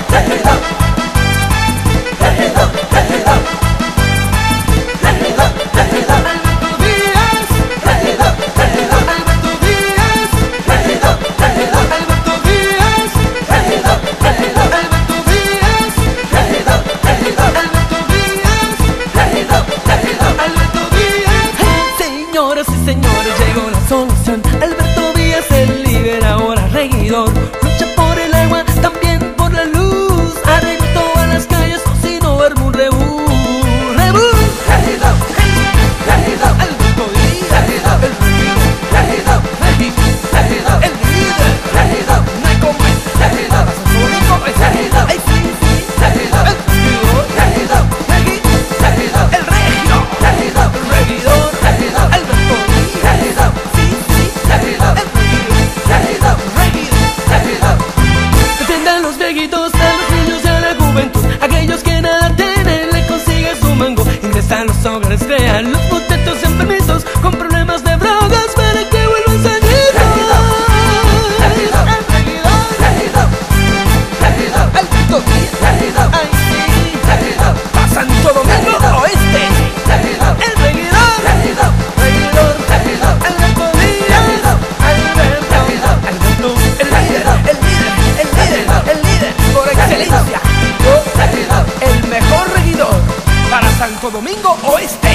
Señores, llegó la solución. Alberto Díaz, el líder, ahora regidor. Lucha por el agua, también por la luz. Arregla todas las calles, o si no, arma un rebú. ¡Rebú! Regidor, regidor, Alberto Díaz, regidor, el regidor, regidor, el líder, regidor, no hay como él. regidor, Su único es regidor, ay, sí, sí, regidor, el regidor, regidor, regidor, el regidor, regidor, el regidor, regidor, Alberto Díaz, regidor, sí, sí, regidor, el regidor, regidor. defiende a los viejitos, a los niños y a la juventud. Aquellos que nada tienen, le consiguen su mango. Ingresa a los hogares, crean los muchachos enfermitos con problemas de drogas para que vuelvan sanitos. Regidor, regidor, regidor, Alberto Díaz, regidor, ay sí, regidor, pa' Santo Domingo Oeste, regidor, el regidor, regidor, regidor, regidor, Alberto Díaz, Alberto, el líder, el líder, el líder, el líder, por excelencia, regidor, el mejor regidor para Santo Domingo Oeste.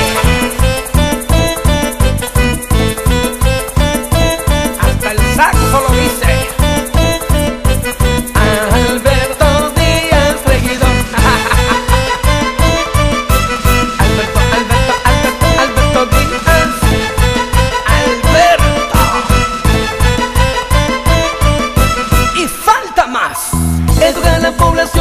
Hasta el saxo lo dice. Alberto Díaz, regidor. Alberto, Alberto, Alberto, Alberto Díaz. Alberto. Y falta más. Educa a la población